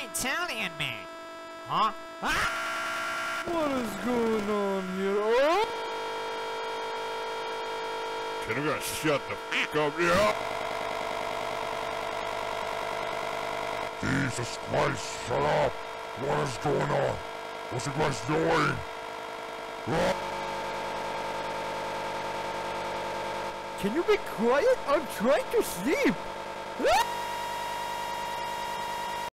Italian man. Huh? Ah! What is going on here? Oh! Can you guys shut the f*** up? Yeah! Jesus Christ, shut up! What is going on? What's you guys doing? Can you be quiet? I'm trying to sleep!